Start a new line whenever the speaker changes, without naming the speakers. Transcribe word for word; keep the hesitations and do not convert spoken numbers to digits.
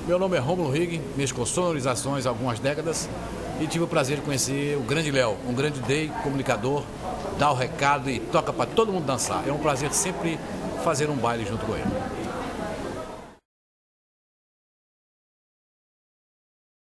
Meu nome é Rômulo Rigg, mexo com sonorizações há algumas décadas e tive o prazer de conhecer o grande Léo, um grande D J, comunicador, dá o recado e toca para todo mundo dançar. É um prazer sempre fazer um baile junto com ele.